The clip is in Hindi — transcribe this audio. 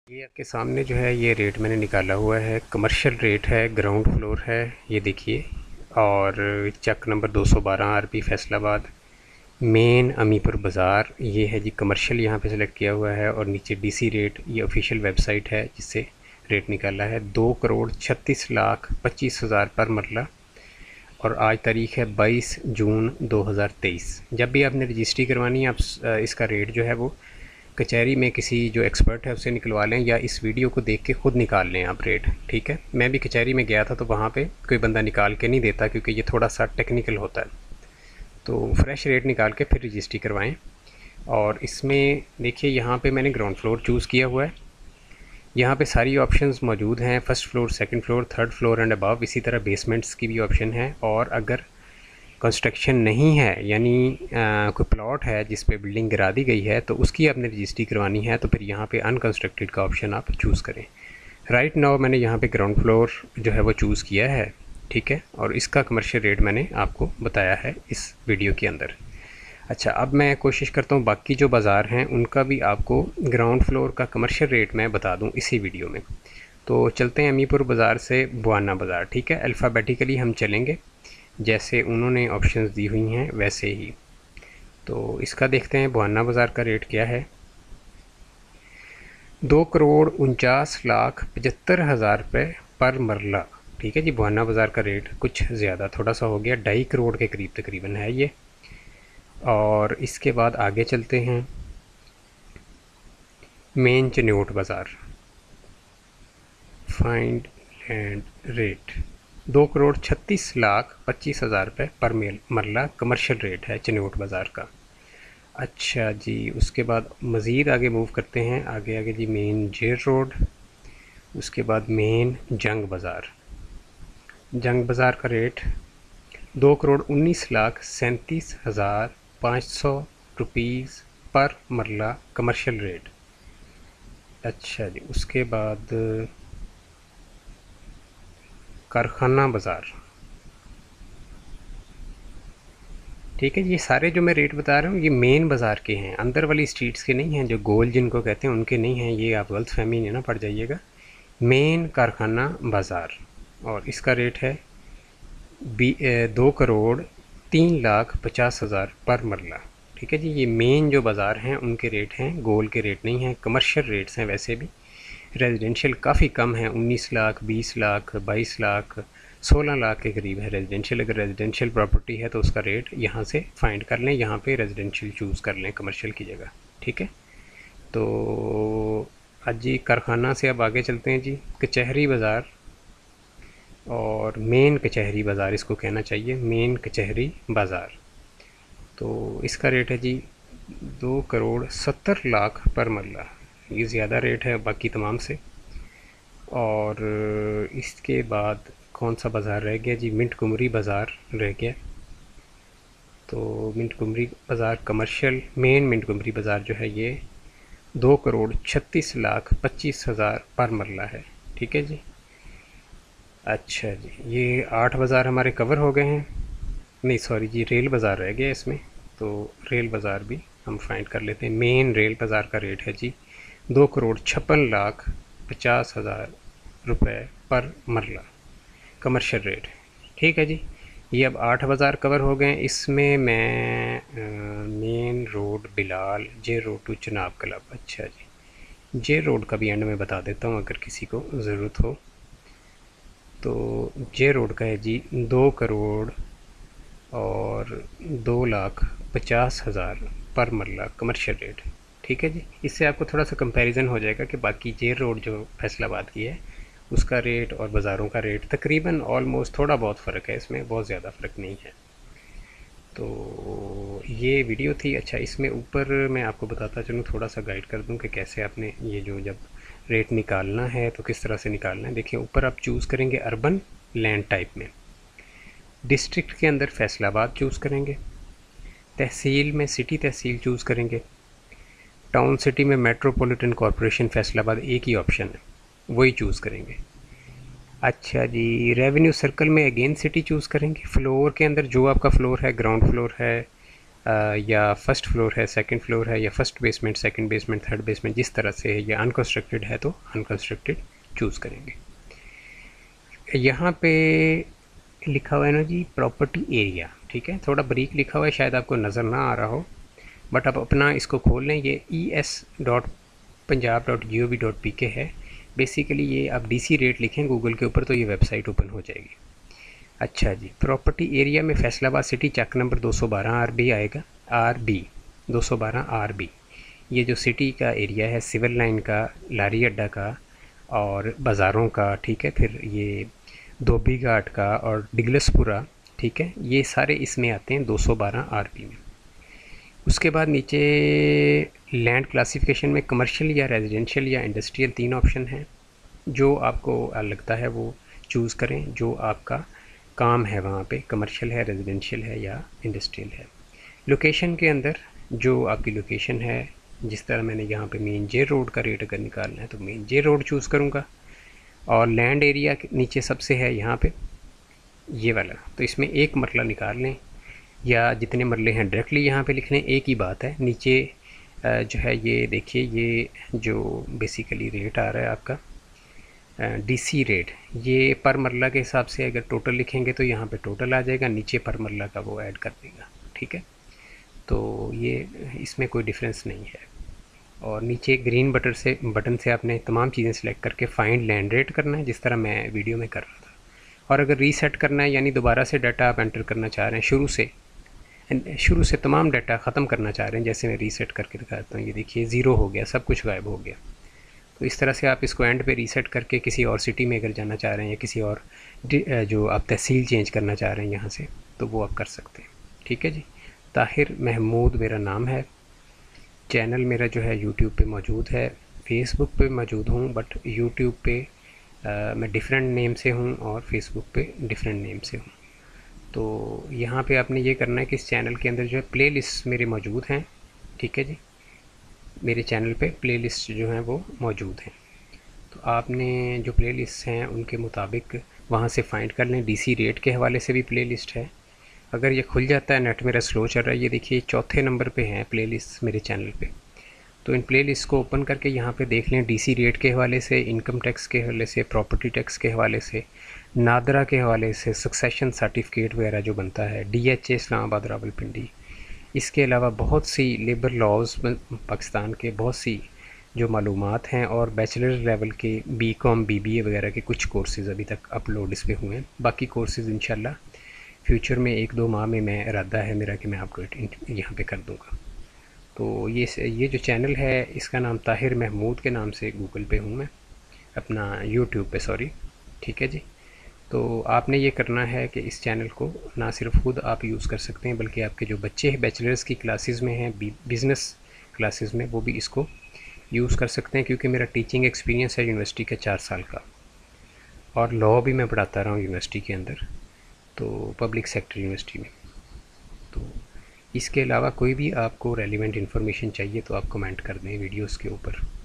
ये आपके सामने जो है ये रेट मैंने निकाला हुआ है, कमर्शियल रेट है, ग्राउंड फ्लोर है, ये देखिए। और Chak number 212 RP Faisalabad, main Amipur बाज़ार, ये है जी कमर्शियल यहाँ पे सेलेक्ट किया हुआ है। और नीचे डीसी रेट, ये ऑफिशियल वेबसाइट है जिससे रेट निकाला है, 2,36,25,000 पर मरला। और आज तारीख़ है 22 जून 2023। जब भी आपने रजिस्ट्री करवानी है आप इसका रेट जो है वो कचहरी में किसी जो एक्सपर्ट है उससे निकलवा लें, या इस वीडियो को देख के ख़ुद निकाल लें आप रेट। ठीक है, मैं भी कचहरी में गया था तो वहाँ पे कोई बंदा निकाल के नहीं देता, क्योंकि ये थोड़ा सा टेक्निकल होता है। तो फ्रेश रेट निकाल के फिर रजिस्ट्री करवाएं। और इसमें देखिए यहाँ पे मैंने ग्राउंड फ्लोर चूज़ किया हुआ है। यहाँ पे सारी ऑप्शंस मौजूद हैं, first floor, second floor, third floor and above. इसी तरह बेसमेंट्स की भी ऑप्शन है। और अगर कंस्ट्रक्शन नहीं है, यानी कोई प्लॉट है जिस पे बिल्डिंग गिरा दी गई है, तो उसकी आपने रजिस्ट्री करवानी है, तो फिर यहाँ पे अनकंस्ट्रक्टेड का ऑप्शन आप चूज़ करें। राइट नाउ मैंने यहाँ पे ग्राउंड फ्लोर जो है वो चूज़ किया है। ठीक है, और इसका कमर्शियल रेट मैंने आपको बताया है इस वीडियो के अंदर। अच्छा, अब मैं कोशिश करता हूँ बाकी जो बाज़ार हैं उनका भी आपको ग्राउंड फ्लोर का कमर्शियल रेट मैं बता दूँ इसी वीडियो में। तो चलते हैं अमीपुर बाज़ार से बुआना बाज़ार। ठीक है, अल्फ़ाबेटिकली हम चलेंगे, जैसे उन्होंने ऑप्शंस दी हुई हैं वैसे ही। तो इसका देखते हैं बुआना बाज़ार का रेट क्या है। 2,49,75,000 रुपये पर मरला। ठीक है जी, बुआना बाज़ार का रेट कुछ ज़्यादा थोड़ा सा हो गया, 2.5 करोड़ के करीब तकरीबन है ये। और इसके बाद आगे चलते हैं, मेन चन्योट बाज़ार, फाइंड एंड रेट 2,36,25,000 रुपये पर मरला कमर्शियल रेट है चन्योट बाज़ार का। अच्छा जी, उसके बाद मज़ीद आगे मूव करते हैं, आगे आगे जी मेन जेर रोड, उसके बाद मेन जंग बाज़ार। जंग बाज़ार का रेट 2,19,37,500 रुपीज़ पर मरला कमर्शियल रेट। अच्छा जी, उसके बाद कारखाना बाज़ार। ठीक है, ये सारे जो मैं रेट बता रहा हूँ ये मेन बाज़ार के हैं, अंदर वाली स्ट्रीट्स के नहीं हैं, जो गोल जिनको कहते हैं उनके नहीं हैं, ये आप गलतफहमी नहीं ना पड़ जाइएगा। मेन कारखाना बाज़ार, और इसका रेट है 2,03,50,000 पर मरला। ठीक है जी, ये मेन जो बाज़ार हैं उनके रेट हैं, गोल के रेट नहीं हैं, कमर्शियल रेट्स हैं। वैसे भी रेजिडेंशियल काफ़ी कम है, 19 लाख, 20 लाख, 22 लाख, 16 लाख के करीब है रेजिडेंशियल। अगर रेजिडेंशियल प्रॉपर्टी है तो उसका रेट यहाँ से फाइंड कर लें, यहाँ पे रेजिडेंशियल चूज़ कर लें कमर्शियल की जगह। ठीक है, तो आज जी कारखाना से अब आगे चलते हैं जी कचहरी बाज़ार, और मेन कचहरी बाज़ार इसको कहना चाहिए, मेन कचहरी बाज़ार। तो इसका रेट है जी 2,70,00,000 पर मरला। ये ज़्यादा रेट है बाकी तमाम से। और इसके बाद कौन सा बाज़ार रह गया जी, मिंट कुमरी बाज़ार रह गया। तो मिंट कुमरी बाज़ार कमर्शियल, मेन मिंट कुमरी बाज़ार जो है ये 2,36,25,000 पर मरला है। ठीक है जी। अच्छा जी, ये 8 बाज़ार हमारे कवर हो गए हैं। नहीं सॉरी जी, रेल बाज़ार रह गया इसमें, तो रेल बाज़ार भी हम फाइंड कर लेते हैं। मेन रेल बाज़ार का रेट है जी 2,56,50,000 रुपये पर मरला कमर्शियल रेट। ठीक है जी, ये अब 8 बाज़ार कवर हो गए। इसमें मैं main road Bilal, J road to Chenab club. अच्छा जी, जे रोड का भी एंड में बता देता हूँ अगर किसी को ज़रूरत हो। तो जे रोड का है जी 2,02,50,000 पर मरला कमर्शियल रेट। ठीक है जी, इससे आपको थोड़ा सा कंपैरिजन हो जाएगा कि बाकी जे रोड जो फैसलाबाद की है उसका रेट और बाज़ारों का रेट तकरीबन ऑलमोस्ट, थोड़ा बहुत फ़र्क है, इसमें बहुत ज़्यादा फ़र्क नहीं है। तो ये वीडियो थी। अच्छा, इसमें ऊपर मैं आपको बताता चलूँ, थोड़ा सा गाइड कर दूँ कि कैसे आपने ये जो जब रेट निकालना है तो किस तरह से निकालना है। देखिए ऊपर आप चूज़ करेंगे अर्बन लैंड टाइप में, डिस्ट्रिक्ट के अंदर फैसलाबाद चूज़ करेंगे, तहसील में सिटी तहसील चूज़ करेंगे, टाउन सिटी में मेट्रोपॉलिटन कॉरपोरेशन फैसलाबाद एक ही ऑप्शन है, वही चूज़ करेंगे। अच्छा जी, रेवेन्यू सर्कल में अगेन सिटी चूज़ करेंगे। फ्लोर के अंदर जो आपका फ्लोर है, ग्राउंड फ्लोर है, या फर्स्ट फ्लोर है, सेकंड फ्लोर है, या first basement, second basement, third basement, जिस तरह से है, या अनकंस्ट्रक्टेड है तो अनकंस्ट्रक्टेड चूज़ करेंगे। यहाँ पे लिखा हुआ है ना जी प्रॉपर्टी एरिया, ठीक है, थोड़ा बारीक लिखा हुआ है, शायद आपको नज़र ना आ रहा हो, बट आप अपना इसको खोल लें। ये es.punjab.gov.pk है। बेसिकली ये आप डीसी रेट लिखें गूगल के ऊपर तो ये वेबसाइट ओपन हो जाएगी। अच्छा जी, प्रॉपर्टी एरिया में Faisalabad city Chak number 212 RB आएगा, आरबी 212 आरबी। ये जो सिटी का एरिया है, सिविल लाइन का, लारी अड्डा का और बाज़ारों का, ठीक है, फिर ये धोबी घाट का और डिगलसपुरा, ठीक है, ये सारे इसमें आते हैं 212 आरबी में। उसके बाद नीचे लैंड क्लासिफिकेशन में कमर्शियल या रेजिडेंशियल या इंडस्ट्रियल 3 ऑप्शन हैं। जो आपको लगता है वो चूज़ करें, जो आपका काम है वहाँ पे, कमर्शियल है, रेजिडेंशियल है या इंडस्ट्रियल है। लोकेशन के अंदर जो आपकी लोकेशन है, जिस तरह मैंने यहाँ पे मेन जे रोड का रेट अगर निकालना है तो मेन जे रोड चूज़ करूँगा। और लैंड एरिया नीचे सबसे है यहाँ पे ये वाला, तो इसमें एक मरला निकाल लें या जितने मरले हैं डायरेक्टली यहाँ पे लिख लें, एक ही बात है। नीचे जो है ये देखिए, ये जो बेसिकली रेट आ रहा है आपका डीसी रेट, ये पर मरला के हिसाब से अगर टोटल लिखेंगे तो यहाँ पे टोटल आ जाएगा, नीचे पर मरला का वो ऐड कर देगा, ठीक है। तो ये इसमें कोई डिफरेंस नहीं है। और नीचे ग्रीन बटन से आपने तमाम चीज़ें सेलेक्ट करके फाइंड लैंड रेट करना है, जिस तरह मैं वीडियो में कर रहा था। और अगर रीसेट करना है, यानी दोबारा से डाटा आप एंटर करना चाह रहे हैं, शुरू से तमाम डाटा ख़त्म करना चाह रहे हैं, जैसे मैं रीसेट करके दिखाता हूँ, ये देखिए ज़ीरो हो गया, सब कुछ गायब हो गया। तो इस तरह से आप इसको एंड पे रीसेट करके किसी और सिटी में अगर जाना चाह रहे हैं या किसी और जो आप तहसील चेंज करना चाह रहे हैं यहाँ से, तो वो आप कर सकते हैं, ठीक है जी। ताहिर महमूद मेरा नाम है। चैनल मेरा जो है यूट्यूब पे मौजूद है, फेसबुक पे मौजूद हूँ, बट यूट्यूब पे मैं डिफरेंट नेम से हूँ और फेसबुक पे डिफरेंट नेम से हूँ। तो यहाँ पे आपने ये करना है कि इस चैनल के अंदर जो है प्लेलिस्ट मेरे मौजूद हैं, ठीक है जी, मेरे चैनल पे प्लेलिस्ट जो हैं वो मौजूद हैं। तो आपने जो प्लेलिस्ट हैं उनके मुताबिक वहाँ से फाइंड कर लें। डीसी रेट के हवाले से भी प्लेलिस्ट है। अगर ये खुल जाता है, नेट मेरा स्लो चल रहा है, ये देखिए चौथे नंबर पे हैं प्लेलिस्ट मेरे चैनल पे। तो इन प्लेलिस्ट को ओपन करके यहाँ पे देख लें, डीसी रेट के हवाले से, इनकम टैक्स के हवाले से, प्रॉपर्टी टैक्स के हवाले से, नादरा के हवाले से, सक्सेशन सर्टिफिकेट वगैरह जो बनता है, DHA इस्लामाबाद रावलपिंडी, इसके अलावा बहुत सी लेबर लॉज पाकिस्तान के बहुत सी जो मालूमात हैं, और बैचलर लेवल के BCom BBA वगैरह के कुछ कोर्सेज़ अभी तक अपलोड इस पर हुए हैं। बाकी कोर्सेज़ इंशाल्लाह फ्यूचर में 1-2 माह में मैं इरादा है मेरा कि मैं आपको यहाँ पे कर दूँगा। तो ये जो चैनल है इसका नाम ताहिर महमूद के नाम से गूगल पे हूँ मैं, अपना यूट्यूब पे, सॉरी, ठीक है जी। तो आपने ये करना है कि इस चैनल को ना सिर्फ खुद आप यूज़ कर सकते हैं, बल्कि आपके जो बच्चे हैं बैचलर्स की क्लासेस में हैं, बिज़नेस क्लासेस में, वो भी इसको यूज़ कर सकते हैं। क्योंकि मेरा टीचिंग एक्सपीरियंस है यूनिवर्सिटी का 4 साल का, और लॉ भी मैं पढ़ाता रहा हूँ यूनिवर्सिटी के अंदर, तो पब्लिक सेक्टर यूनिवर्सिटी में। तो इसके अलावा कोई भी आपको रेलिवेंट इन्फॉर्मेशन चाहिए तो आप कमेंट कर दें वीडियोज़ के ऊपर।